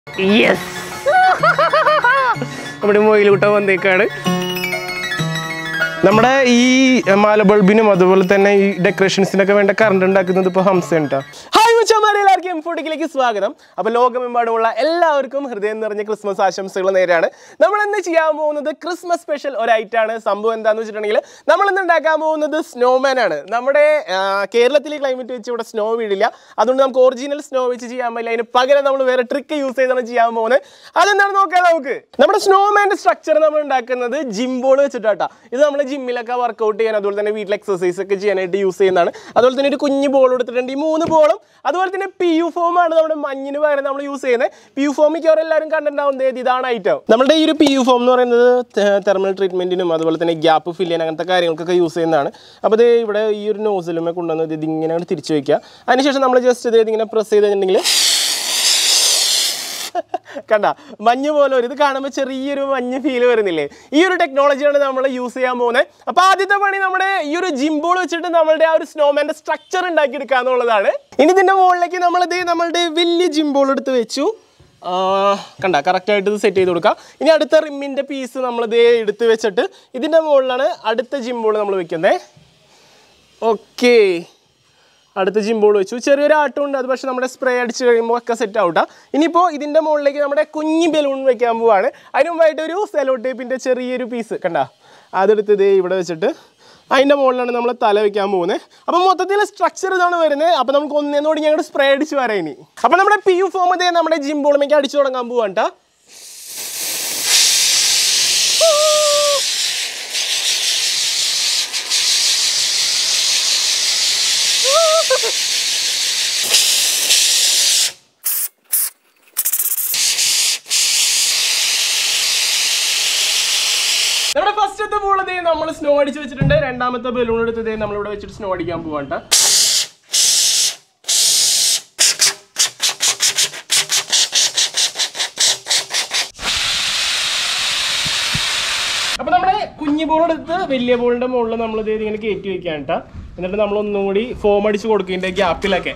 Yes നമ്മുടെ മൊയിലൂട്ട വന്നേക്കാണ്. നമ്മുടെ ഈ മാല ബൾബിനും അതുപോലെ തന്നെ ഈ ഡെക്കറേഷൻസിനൊക്കെ വേണ്ട കറണ്ട് ഉണ്ടാക്കുന്നത് ഇപ്പോൾ ഹംസയാണ് കേട്ടോ. ഹായ് മച്ചാന്മാരെ, എല്ലാവർക്കും എംഫോട്ടിക്കിലേക്ക് സ്വാഗതം. അപ്പോൾ ലോകമെമ്പാടുമുള്ള എല്ലാവർക്കും ഹൃദയം നിറഞ്ഞ ക്രിസ്മസ് ആശംസകൾ നേരെയാണ്. നമ്മൾ ഇന്ന് ചെയ്യാൻ പോകുന്നത് ക്രിസ്മസ് സ്പെഷ്യൽ ഒരു ഐറ്റാണ്. സംഭവം എന്താണെന്ന് വെച്ചിട്ടുണ്ടെങ്കിൽ നമ്മളിന്ന് ഉണ്ടാക്കാൻ പോകുന്നത് സ്നോമാൻ ആണ്. നമ്മുടെ കേരളത്തിലെ ക്ലൈമറ്റ് വെച്ച് ഇവിടെ സ്നോ വീഴില്ല, അതുകൊണ്ട് നമുക്ക് ഒറിജിനൽ സ്നോ വെച്ച് ചെയ്യാൻ പറ്റില്ല. അതിന് പകരം നമ്മൾ വേറെ ട്രിക്ക് യൂസ് ചെയ്താണ് ചെയ്യാൻ പോകുന്നത്. അതെന്താണ് നോക്കാം നമുക്ക്. നമ്മുടെ സ്നോമാൻ്റെ സ്ട്രക്ചർ നമ്മൾ ഉണ്ടാക്കുന്നത് ജിം ബോൾ വെച്ചിട്ടാണ്. ഇത് നമ്മൾ ജിമ്മിലൊക്കെ വർക്കൗട്ട് ചെയ്യാൻ അതുപോലെ തന്നെ വീട്ടിൽ എക്സസൈസ് ഒക്കെ ചെയ്യാനായിട്ട് യൂസ് ചെയ്യുന്നതാണ്. അതുപോലെ തന്നെ ഒരു കുഞ്ഞു ബോൾ എടുത്തിട്ടുണ്ട്. ഈ 3 ബോളും അതുപോലെ തന്നെ PU ഫോമാണ് നമ്മുടെ മഞ്ഞിന് പകരം നമ്മൾ യൂസ് ചെയ്യുന്നത്. PU ഫോം മിക്കവരെല്ലാവരും കണ്ടിട്ടുണ്ടാവുന്നത് ഇതാണ് ഐറ്റം. നമ്മുടെ ഈ ഒരു PU ഫോം എന്ന് പറയുന്നത് തെർമൽ ട്രീറ്റ്മെന്റിനും അതുപോലെ തന്നെ ഗ്യാപ്പ് ഫില്ല് ചെയ്യാൻ അങ്ങനത്തെ കാര്യങ്ങൾക്കൊക്കെ യൂസ് ചെയ്യുന്നതാണ്. അപ്പോൾ ഇത് ഇവിടെ ഈ ഒരു നോസിലുമേ കൊണ്ടുവന്നത് ഇതിങ്ങനെ തിരിച്ചു വയ്ക്കുക. അതിനുശേഷം നമ്മൾ ജസ്റ്റ് ഇതിങ്ങനെ പ്രസ് ചെയ്ത് കഴിഞ്ഞിട്ടുണ്ടെങ്കിൽ കണ്ട മഞ്ഞ് പോലെ ഒരു ഇത് കാണുമ്പോൾ ചെറിയൊരു മഞ്ഞ് ഫീൽ വരുന്നില്ലേ? ഈ ഒരു ടെക്നോളജിയാണ് നമ്മൾ യൂസ് ചെയ്യാൻ പോകുന്നത്. അപ്പോൾ ആദ്യത്തെ പണി നമ്മുടെ ഈ ഒരു ജിംബോൾ വെച്ചിട്ട് നമ്മളുടെ ആ ഒരു സ്നോമാൻ്റെ സ്ട്രക്ചർ ഉണ്ടാക്കിയെടുക്കുക എന്നുള്ളതാണ്. ഇനി ഇതിൻ്റെ മുകളിലേക്ക് നമ്മളുടെ വലിയ ജിംബോൾ എടുത്ത് വെച്ചു. കണ്ട കറക്റ്റായിട്ട് ഇത് സെറ്റ് ചെയ്ത് കൊടുക്കുക. ഇനി അടുത്ത റിമ്മിൻ്റെ പീസ് നമ്മളിത് എടുത്ത് വെച്ചിട്ട് ഇതിൻ്റെ മുകളിലാണ് അടുത്ത ജിംബോൾ നമ്മൾ വെക്കുന്നത്. ഓക്കെ, അടുത്ത ജിംബോൾ വെച്ചു. ചെറിയൊരു ആട്ടമുണ്ട്, അത് പക്ഷേ നമ്മുടെ സ്പ്രേ അടിച്ച് കഴിയുമ്പോൾ ഒക്കെ സെറ്റ് ആവട്ടെ. ഇനിയിപ്പോൾ ഇതിൻ്റെ മുകളിലേക്ക് നമ്മുടെ കുഞ്ഞി ബലൂൺ വെക്കാൻ പോവാണ്. അതിന് മുമ്പായിട്ട് ഒരു സെലോ ടേപ്പിൻ്റെ ചെറിയൊരു പീസ് കണ്ട അതെടുത്ത് ഇത് ഇവിടെ വെച്ചിട്ട് അതിൻ്റെ മുകളിലാണ് നമ്മൾ തല വെക്കാൻ പോകുന്നത്. അപ്പോൾ മൊത്തത്തിൽ സ്ട്രക്ചർ ഇതാണ് വരുന്നത്. അപ്പോൾ നമുക്ക് ഒന്നേന്നോട് ഞങ്ങളുടെ സ്പ്രേ അടിച്ച് വരാം ഇനി. അപ്പോൾ നമ്മുടെ PU ഫോം ഇതേ നമ്മുടെ ജിംബോളിലേക്ക് അടിച്ചു തുടങ്ങാൻ പോവാണ് കേട്ടോ. നമ്മുടെ ഫസ്റ്റത്തെ ബോൾ നമ്മൾ സ്നോ അടിച്ച് വെച്ചിട്ടുണ്ട്. രണ്ടാമത്തെ ബലൂൺ എടുത്ത് നമ്മളിവിടെ വെച്ചിട്ട് സ്നോ അടിക്കാൻ പോവാണ്ട. അപ്പൊ നമ്മുടെ കുഞ്ഞു ബോൾ എടുത്ത് വലിയ ബോളിന്റെ മുകളിൽ നമ്മൾ ഇങ്ങനെ കയറ്റി വെക്കാൻ കേട്ടോ. എന്നിട്ട് നമ്മൾ ഒന്നും കൂടി ഫോം അടിച്ച് കൊടുക്കുന്നതിന്റെ ഗ്യാപ്പിലൊക്കെ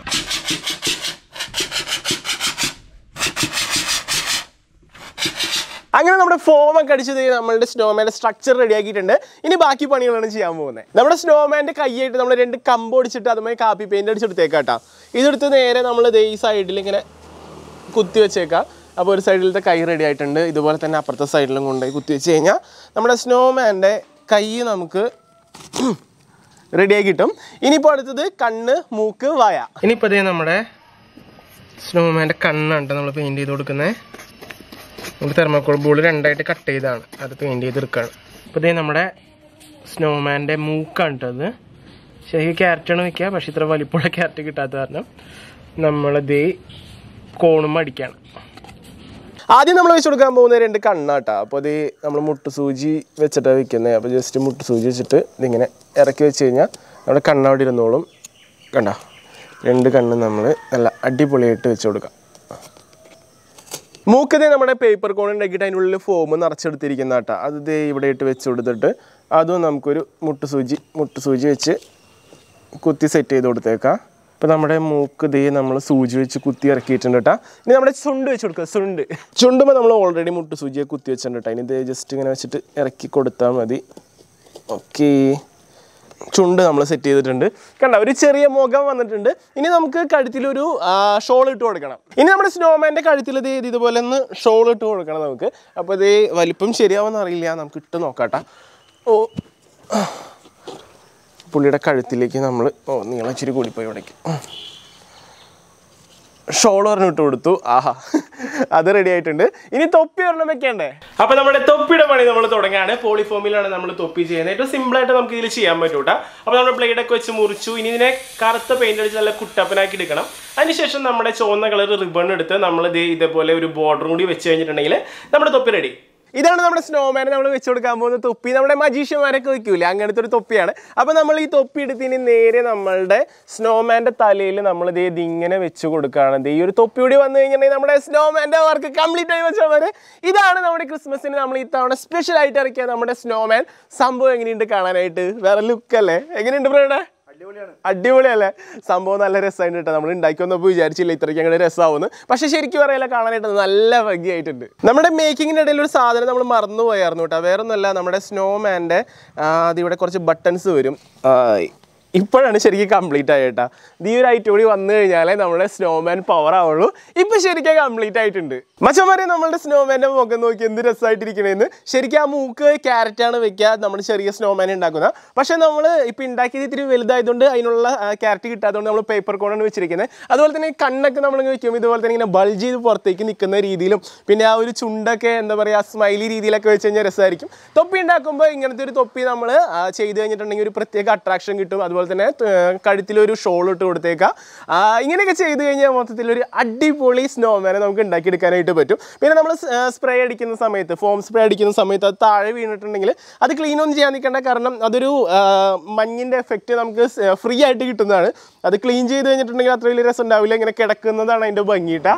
അങ്ങനെ നമ്മുടെ ഫോമൊക്കെ അടിച്ചത് നമ്മളുടെ സ്നോമാൻ്റെ സ്ട്രക്ചർ റെഡിയാക്കിയിട്ടുണ്ട്. ഇനി ബാക്കി പണികളാണ് ചെയ്യാൻ പോകുന്നത്. നമ്മുടെ സ്നോമാൻ്റെ കൈയായിട്ട് നമ്മൾ 2 കമ്പ് ഒടിച്ചിട്ട് അതുമായി കാപ്പി പെയിൻ്റ് അടിച്ചെടുത്തേക്കാട്ടോ. ഇതെടുത്ത് നേരെ നമ്മൾ ഈ സൈഡിൽ ഇങ്ങനെ കുത്തി വെച്ചേക്കാം. അപ്പോൾ ഒരു സൈഡിലത്തെ കൈ റെഡി ആയിട്ടുണ്ട്. ഇതുപോലെ തന്നെ അപ്പുറത്തെ സൈഡിലും കൊണ്ടുപോയി കുത്തി വെച്ച് കഴിഞ്ഞാൽ നമ്മുടെ സ്നോമാൻ്റെ കൈ നമുക്ക് റെഡിയാക്കി കിട്ടും. ഇനിയിപ്പോൾ അടുത്തത് കണ്ണ്, മൂക്ക്, വായ. ഇനിയിപ്പോൾ ഇതേ നമ്മുടെ സ്നോമാൻ്റെ കണ്ണാണ് നമ്മൾ പെയിൻറ്റ് ചെയ്ത് കൊടുക്കുന്നത്. നമുക്ക് തെർമോക്കോൾ ബോൾ 2ആയിട്ട് കട്ട് ചെയ്താണ് അത് പെയിൻറ്റ് ചെയ്തെടുക്കുകയാണ്. അപ്പോൾ ഇതേ നമ്മുടെ സ്നോമാൻ്റെ മൂക്കാണ് കേട്ടത്. ശരിക്കും ക്യാരറ്റാണ് വയ്ക്കുക, പക്ഷേ ഇത്ര വലിപ്പമുള്ള ക്യാരറ്റ് കിട്ടാത്ത കാരണം നമ്മളിത് കോണും അടിക്കുകയാണ്. ആദ്യം നമ്മൾ വെച്ച് കൊടുക്കാൻ പോകുന്ന 2 കണ്ണാട്ടോ. അപ്പോൾ അത് നമ്മൾ മുട്ടുസൂചി വെച്ചിട്ടാണ് വെക്കുന്നത്. അപ്പോൾ ജസ്റ്റ് മുട്ടുസൂചി വെച്ചിട്ട് ഇതിങ്ങനെ ഇറക്കി വെച്ച് കഴിഞ്ഞാൽ നമ്മുടെ കണ്ണവിടെ ഇരുന്നോളും. കണ്ട 2 കണ്ണ് നമ്മൾ നല്ല അടിപൊളിയായിട്ട് വെച്ച് കൊടുക്കാം. മൂക്കതേ നമ്മുടെ പേപ്പർ കോൺ ഉണ്ടാക്കിയിട്ട് അതിൻ്റെ ഉള്ളിൽ ഫോം നിറച്ചെടുത്തിരിക്കുന്ന കേട്ടോ. അത് ഇവിടെ ഇട്ട് വെച്ച് കൊടുത്തിട്ട് അതും നമുക്കൊരു മുട്ടുസൂചി വെച്ച് കുത്തി സെറ്റ് ചെയ്ത് കൊടുത്തേക്കാം. ഇപ്പോൾ നമ്മുടെ മൂക്ക് നമ്മൾ സൂചി വെച്ച് കുത്തി ഇറക്കിയിട്ടുണ്ട് കേട്ടോ. ഇനി നമ്മുടെ ചുണ്ട് വെച്ച് കൊടുക്കുക. ചുണ്ടുമ്പോൾ നമ്മൾ ഓൾറെഡി മുട്ടുസൂചിയെ കുത്തി വെച്ചിട്ടുണ്ട് കേട്ടോ. ഇനി ജസ്റ്റ് ഇങ്ങനെ വെച്ചിട്ട് ഇറക്കി കൊടുത്താൽ മതി. ഓക്കെ, ചുണ്ട് നമ്മൾ സെറ്റ് ചെയ്തിട്ടുണ്ട്. കണ്ട ഒരു ചെറിയ മുഖം വന്നിട്ടുണ്ട്. ഇനി നമുക്ക് കഴുത്തിലൊരു ഷോൾ ഇട്ട് കൊടുക്കണം. ഇനി നമ്മുടെ സ്നോമാൻ്റെ കഴുത്തിൽ ഇതുപോലെ ഒന്ന് ഷോൾ ഇട്ട് കൊടുക്കണം നമുക്ക്. അപ്പോൾ ഇത് വലിപ്പം ശരിയാവുമെന്ന് അറിയില്ല, നമുക്ക് ഇട്ട് നോക്കാട്ടോ. പുള്ളിയുടെ കഴുത്തിലേക്ക് നമ്മൾ നീളം ഇച്ചിരി കൂടിപ്പോയി ഇവിടേക്ക് ഷോൾ ഒരെണ്ണം ഇട്ട് കൊടുത്തു. ആഹാ, അത് റെഡി ആയിട്ടുണ്ട്. ഇനി തൊപ്പി ഒരെണ്ണം വെക്കണ്ടേ? അപ്പൊ നമ്മുടെ തൊപ്പിയുടെ പണി നമ്മൾ തുടങ്ങുകയാണ്. പോളിഫോമിലാണ് നമ്മൾ തൊപ്പി ചെയ്യുന്നത്. ഏറ്റവും സിമ്പിൾ ആയിട്ട് നമുക്ക് ഇതിൽ ചെയ്യാൻ പറ്റൂട്ടാ. അപ്പോൾ നമ്മൾ ബ്ലേഡൊക്കെ വെച്ച് മുറിച്ചു. ഇനി ഇതിനെ കറുത്ത പെയിന്റ് അടിച്ച് നല്ല കുട്ടപ്പനാക്കി എടുക്കണം. അതിനുശേഷം നമ്മുടെ ചുവന്ന കളർ റിബൺ എടുത്ത് നമ്മൾ ഇതേപോലെ ഒരു ബോർഡറും കൂടി വെച്ച് കഴിഞ്ഞിട്ടുണ്ടെങ്കിൽ നമ്മുടെ തൊപ്പി റെഡി. ഇതാണ് നമ്മുടെ സ്നോമാനെ നമ്മൾ വെച്ച് കൊടുക്കാൻ പോകുന്ന തൊപ്പി. നമ്മുടെ മജീഷ്യന്മാരൊക്കെ വെക്കൂലേ, അങ്ങനത്തെ ഒരു തൊപ്പിയാണ്. അപ്പോൾ നമ്മൾ ഈ തൊപ്പി എടുത്തിന് നേരെ നമ്മളുടെ സ്നോമാൻ്റെ തലയിൽ നമ്മൾ ഇതിങ്ങനെ വെച്ച് കൊടുക്കുകയാണ്. ഈ ഒരു തൊപ്പി കൂടി വന്നു കഴിഞ്ഞിട്ടുണ്ടെങ്കിൽ നമ്മുടെ സ്നോമാൻ്റെ വർക്ക് കംപ്ലീറ്റ് ആയി വെച്ചാൽ ഇതാണ് നമ്മുടെ ക്രിസ്മസിന് നമ്മൾ ഈ തവണ സ്പെഷ്യൽ ആയിട്ട് ഇറക്കിയ നമ്മുടെ സ്നോമാൻ. സംഭവം എങ്ങനെയുണ്ട് കാണാനായിട്ട്? വേറെ ലുക്കല്ലേ? എങ്ങനെയുണ്ട് ബ്രേഡ? അടിപൊളിയല്ലേ സംഭവം? നല്ല രസമായിട്ട് കേട്ടോ. നമ്മൾ ഉണ്ടാക്കി വന്നപ്പോൾ വിചാരിച്ചില്ല ഇത്രയ്ക്ക് അങ്ങനെ രസമാവുന്നു. പക്ഷെ ശരിക്കും പറയാല്ല, കാണാനായിട്ട് നല്ല ഭംഗിയായിട്ടുണ്ട്. നമ്മുടെ മേക്കിങ്ങിൻ്റെ ഇടയിൽ ഒരു സാധനം നമ്മൾ മറന്നു പോയായിരുന്നു കേട്ടോ. വേറെ ഒന്നുമല്ല, നമ്മുടെ സ്നോമാൻ്റെ അതിവിടെ കുറച്ച് ബട്ടൺസ് വരും. ഇപ്പോഴാണ് ശരിക്കും കംപ്ലീറ്റ് ആയിട്ടാ. ഈ ഒരു ഐറ്റം കൂടി വന്നു കഴിഞ്ഞാലേ നമ്മുടെ സ്നോമാൻ പവർ ആവുള്ളൂ. ഇപ്പം ശരിക്കും കംപ്ലീറ്റ് ആയിട്ടുണ്ട്. മച്ചന്മാരെ, നമ്മളുടെ സ്നോമാൻ്റെ മുഖം നോക്കി എന്ത് രസമായിട്ടിരിക്കണേന്ന്. ശരിക്കും ആ മൂക്ക് ക്യാരറ്റാണ് വെക്കുക നമ്മൾ ചെറിയ സ്നോമാൻ ഉണ്ടാക്കുന്നത്. പക്ഷേ നമ്മൾ ഇപ്പം ഉണ്ടാക്കിയത് ഇത്തിരി വലുതായതുകൊണ്ട് അതിനുള്ള ക്യാരറ്റ് കിട്ടാത്തതുകൊണ്ട് നമ്മൾ പേപ്പർ കോണാണ് വെച്ചിരിക്കുന്നത്. അതുപോലെ തന്നെ കണ്ണൊക്കെ നമ്മൾ വെക്കുമ്പോൾ ഇതുപോലെ തന്നെ ഇങ്ങനെ ബൾജ് ചെയ്ത് പുറത്തേക്ക് നിൽക്കുന്ന രീതിയിലും പിന്നെ ആ ഒരു ചുണ്ടൊക്കെ എന്താ പറയുക സ്മൈലി രീതിയിലൊക്കെ വെച്ച് കഴിഞ്ഞാൽ രസമായിരിക്കും. തൊപ്പി ഉണ്ടാക്കുമ്പോൾ ഇങ്ങനത്തെ ഒരു തൊപ്പി നമ്മൾ ചെയ്ത് കഴിഞ്ഞിട്ടുണ്ടെങ്കിൽ ഒരു പ്രത്യേക അട്രാക്ഷൻ കിട്ടും. അതുപോലെ തന്നെ കഴുത്തിലൊരു ഷോൾ ഇട്ട് കൊടുത്തേക്കാം. ഇങ്ങനെയൊക്കെ ചെയ്ത് കഴിഞ്ഞാൽ മൊത്തത്തിലൊരു അടിപൊളി സ്നോമാനെ നമുക്ക് ഉണ്ടാക്കിയെടുക്കാനായിട്ട് പറ്റും. പിന്നെ നമ്മൾ സ്പ്രേ അടിക്കുന്ന സമയത്ത്, ഫോം സ്പ്രേ അടിക്കുന്ന സമയത്ത് അത് താഴെ വീണിട്ടുണ്ടെങ്കിൽ അത് ക്ലീൻ ഒന്നും ചെയ്യാൻ നിൽക്കേണ്ട. കാരണം അതൊരു മഞ്ഞിൻ്റെ എഫക്റ്റ് നമുക്ക് ഫ്രീ ആയിട്ട് കിട്ടുന്നതാണ്. അത് ക്ലീൻ ചെയ്ത് കഴിഞ്ഞിട്ടുണ്ടെങ്കിൽ അത്ര വലിയ രസം ഉണ്ടാവില്ല. ഇങ്ങനെ കിടക്കുന്നതാണ് അതിൻ്റെ ഭംഗിയിട്ടാ.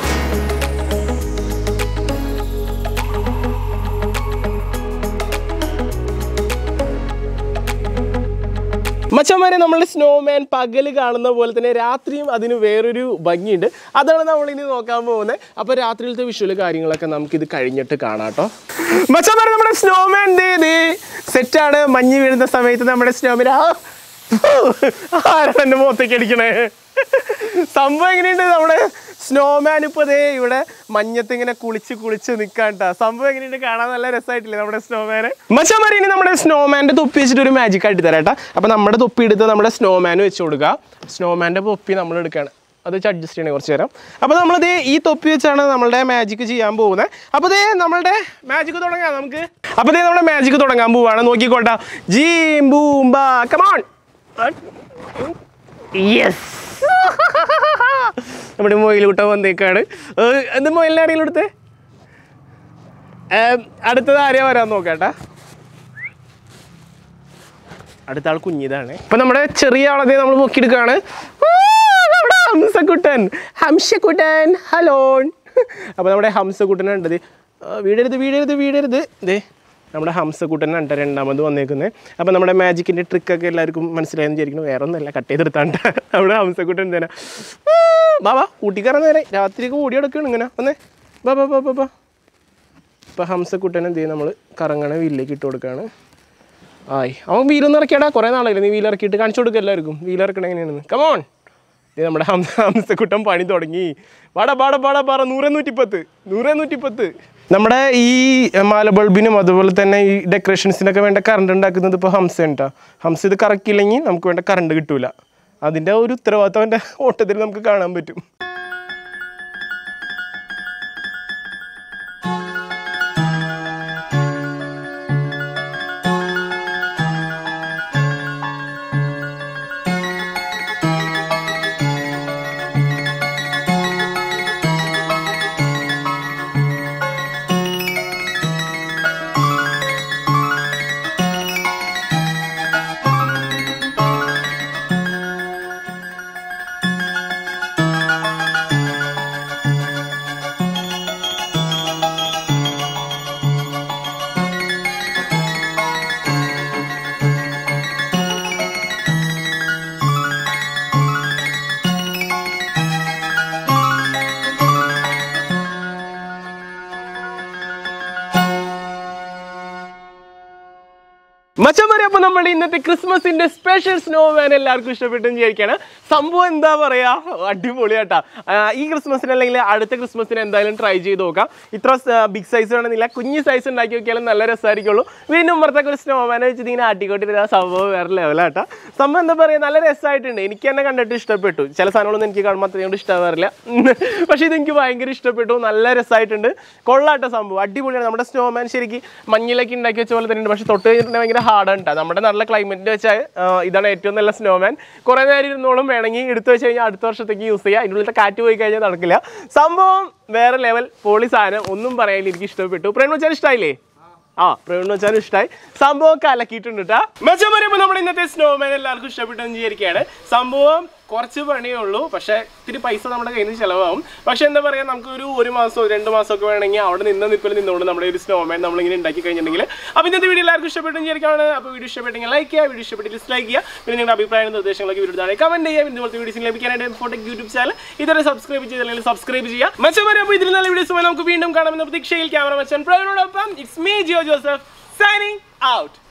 മച്ചന്മാരെ, നമ്മളുടെ സ്നോമാൻ പകൽ കാണുന്ന പോലെ തന്നെ രാത്രിയും അതിന് വേറൊരു ഭംഗിയുണ്ട്. അതാണ് നമ്മളിനി നോക്കാൻ പോകുന്നത്. അപ്പോൾ രാത്രിയിലത്തെ വിഷ്വൽ കാര്യങ്ങളൊക്കെ നമുക്കിത് കഴിഞ്ഞിട്ട് കാണാം കേട്ടോ. മച്ചന്മാരെ, നമ്മുടെ സ്നോമാൻ സെറ്റാണ്. മഞ്ഞ് വീഴുന്ന സമയത്ത് നമ്മുടെ സ്നോമാൻ ആരാണ് എൻ്റെ മുഖത്തേക്ക് അടിക്കണേ? സംഭവം എങ്ങനെയുണ്ട്? നമ്മുടെ സ്നോമാൻ ഇപ്പോൾ ഇവിടെ മഞ്ഞത്ത് ഇങ്ങനെ കുളിച്ച് നിൽക്കാട്ടാ. സംഭവം എങ്ങനെയുണ്ട്? കാണാൻ നല്ല രസമായിട്ടില്ലേ നമ്മുടെ സ്നോമാനെ? മച്ചന്മാരെ, ഇനി നമ്മുടെ സ്നോമാൻ്റെ തൊപ്പി വെച്ചിട്ട് ഒരു മാജിക് ആയിട്ട് തരാട്ടാ. അപ്പോൾ നമ്മുടെ തൊപ്പി എടുത്ത് നമ്മുടെ സ്നോമാന് വെച്ച് കൊടുക്കുക. സ്നോമാൻ്റെ തൊപ്പി നമ്മൾ എടുക്കുകയാണ്. അത് വെച്ച് അഡ്ജസ്റ്റ് ചെയ്യണേ കുറച്ച് നേരം. അപ്പോൾ നമ്മളിത് ഈ തൊപ്പി വെച്ചാണ് നമ്മളുടെ മാജിക് ചെയ്യാൻ പോകുന്നത്. അപ്പോൾ നമ്മളുടെ മാജിക് തുടങ്ങാം നമുക്ക്. അപ്പോൾ നമ്മുടെ മാജിക് തുടങ്ങാൻ പോവുകയാണ്. നോക്കിക്കോട്ടാ. ജീം ബൂം ബാ കമോൺ. യെസ്, നമ്മുടെ മൊയിലൂട്ട വന്നേക്കാണ്. എന്ത് മൊയിലിനെ ആരെങ്കിലും എടുത്തേ? അടുത്തത് ആരെയാ വരാൻ നോക്കാട്ടാ. അടുത്ത ആൾ കുഞ്ഞിതാണ്. ഇപ്പം നമ്മുടെ ചെറിയ ആളതേ നമ്മൾ നോക്കിയെടുക്കുകയാണ്. ഹംസക്കുട്ടൻ ഹലോ. അപ്പോൾ നമ്മുടെ ഹംസക്കുട്ടനുണ്ടത്. വീടരുത്. നമ്മുടെ ഹംസക്കുട്ടനാണ് കേട്ടോ രണ്ടാമത് വന്നേക്കുന്നത്. അപ്പോൾ നമ്മുടെ മാജിക്കിൻ്റെ ട്രിക്കൊക്കെ എല്ലാവർക്കും മനസ്സിലായെന്ന് വിചാരിക്കുന്നു. വേറെ ഒന്നല്ല, കട്ട് ചെയ്തെടുത്താണ്ട് നമ്മുടെ ഹംസക്കുട്ടൻ തന്നെ. ബാബാ കൂട്ടിക്കറ നേരെ രാത്രിയൊക്കെ ഓടി എടുക്കുകയാണ് ഇങ്ങനെ വന്നേ. ബാബാ. ഇപ്പോൾ ഹംസക്കുട്ടൻ എന്ത് ചെയ്യും, നമ്മൾ കറങ്ങണ വീലിലേക്ക് ഇട്ട് കൊടുക്കുകയാണ്. അവൻ വീലൊന്നും ഇറക്കിയാടാ. കുറേ നാളായില്ലേ നീ വീലിറക്കിയിട്ട്? കാണിച്ചു കൊടുക്കുക എല്ലാവർക്കും വീലിറക്കണം എങ്ങനെയാണെന്ന്. കമോൺ. ഇത് നമ്മുടെ ഹംസക്കുട്ടൻ പണി തുടങ്ങി. പാടാ 100-110. നമ്മുടെ ഈ മാല ബൾബിനും അതുപോലെ തന്നെ ഈ ഡെക്കറേഷൻസിനൊക്കെ വേണ്ട കറണ്ട് ഉണ്ടാക്കുന്നത് ഇപ്പോൾ ഹംസയാണ് കേട്ടോ. ഹംസ ഇത് കറക്കില്ലെങ്കിൽ നമുക്ക് വേണ്ട കറണ്ട് കിട്ടൂല. അതിൻ്റെ ഒരു ഉത്തരവാദിത്തം അവൻ്റെ ഓട്ടത്തിൽ നമുക്ക് കാണാൻ പറ്റും. മച്ചന്മാരെ, അപ്പോൾ നമ്മൾ ഇന്നത്തെ ക്രിസ്മസിന്റെ സ്പെഷ്യൽ സ്നോമാൻ എല്ലാവർക്കും ഇഷ്ടപ്പെട്ടെന്ന് വിചാരിക്കുകയാണ്. സംഭവം എന്താ പറയാ, അടിപൊളിയാട്ടാ. ഈ ക്രിസ്മസിന് അല്ലെങ്കിൽ അടുത്ത ക്രിസ്മസിന് എന്തായാലും ട്രൈ ചെയ്ത് നോക്കാം. ഇത്ര ബിഗ് സൈസ് വേണമെന്നില്ല, കുഞ്ഞ് സൈസ് ഉണ്ടാക്കി നോക്കിയാലും നല്ല രസമായിരിക്കുള്ളൂ. വീണ്ടും പുറത്തൊക്കെ ഒരു സ്നോമാനെ വെച്ച് ഇങ്ങനെ ആട്ടിക്കോട്ടിരുന്ന സംഭവം വേറെ ലെവലാട്ടാ. സംഭവം എന്താ പറയുക, നല്ല രസമായിട്ടുണ്ട്. എനിക്ക് തന്നെ കണ്ടിട്ട് ഇഷ്ടപ്പെട്ടു. ചില സാധനങ്ങളൊന്നും എനിക്ക് കാണുമ്പോൾ അത്രയും കൊണ്ട് ഇഷ്ടമാവാറില്ല, പക്ഷേ ഇതെനിക്ക് ഭയങ്കര ഇഷ്ടപ്പെട്ടു. നല്ല രസമായിട്ടുണ്ട്, കൊള്ളാട്ട സംഭവം, അടിപൊളിയാണ്. നമ്മുടെ സ്നോമാൻ ശരിക്കും മഞ്ഞിലൊക്കെ ഉണ്ടാക്കി വെച്ച പോലെ തന്നെ, പക്ഷേ തൊട്ട് കഴിഞ്ഞിട്ടുണ്ടെങ്കിൽ ഭയങ്കര ഹാർഡാണ് കേട്ടോ. നമ്മുടെ നല്ല ക്ലൈമറ്റിൽ വെച്ചാൽ ഇതാണ് ഏറ്റവും നല്ല സ്നോമാൻ. കുറേ നേരം ഇരുന്നോളും, വേണമെങ്കിൽ എടുത്തു വെച്ച് കഴിഞ്ഞാൽ അടുത്ത വർഷത്തേക്ക് യൂസ് ചെയ്യുക. അതിൻ്റെ ഉള്ളിലത്തെ കാറ്റ് പോയി കഴിഞ്ഞാൽ നടക്കില്ല. സംഭവം വേറെ ലെവൽ, പൊളി സാധനം, ഒന്നും പറയാനില്ല, എനിക്ക് ഇഷ്ടപ്പെട്ടു. പ്രേമം വെച്ചാൽ ഇഷ്ടമായില്ലേ? പ്രേമം വെച്ചാലും ഇഷ്ടമായി. സംഭവം കലക്കിയിട്ടുണ്ട് കേട്ടോ. മെച്ചം പറയുമ്പോൾ നമ്മുടെ ഇന്നത്തെ സ്നോമാൻ എല്ലാവർക്കും ഇഷ്ടപ്പെട്ടെന്ന് വിചാരിക്കുകയാണ്. സംഭവം കുറച്ച് പണിയേ ഉള്ളൂ. പക്ഷേ ഇത്തിരി പൈസ നമ്മുടെ കയ്യിൽ നിന്ന് ചിലവാകും. പക്ഷേ എന്താ പറയുക, നമുക്ക് ഒരു മാസമോ 2 മാസമൊക്കെ വേണമെങ്കിൽ അവിടെ നിന്നുകൊണ്ട് നമ്മുടെ ഒരു സ്നോമാൻ നമ്മളിങ്ങനെ ഉണ്ടാക്കി കഴിഞ്ഞിട്ടുണ്ടെങ്കിൽ. അപ്പോൾ ഇന്നത്തെ വീഡിയോ എല്ലാവർക്കും ഇഷ്ടപ്പെട്ടു വിചാരിക്കുകയാണ്. അപ്പോൾ വീഡിയോ ഇഷ്ടപ്പെട്ടെങ്കിൽ ലൈക്ക് ചെയ്യുക, വീഡിയോ ഇഷ്ടപ്പെട്ട് ഡിസ്ലൈക്ക് ചെയ്യുക. പിന്നെ നിങ്ങളുടെ അഭിപ്രായ നിർദ്ദേശങ്ങളൊക്കെ വീഡിയോ താഴെ കമന്റ് ചെയ്യുക. ഇതുപോലത്തെ വീഡിയോസ് ലഭിക്കാനായിട്ട് ഇൻഫോടെക് യൂട്യൂബ് ചാനൽ ഇതുവരെ സബ്സ്ക്രൈബ് ചെയ്തില്ലെങ്കിൽ സബ്സ്ക്രൈബ് ചെയ്യുക. മച്ചന്മാരെ, അപ്പോൾ ഇതിൽ നല്ല വീഡിയോസുമായി നമുക്ക് വീണ്ടും കാണാമെന്ന പ്രതീക്ഷയിൽ ക്യാമറ മച്ചൻ പ്രവീണോടൊപ്പം it's me Jio Joseph signing out.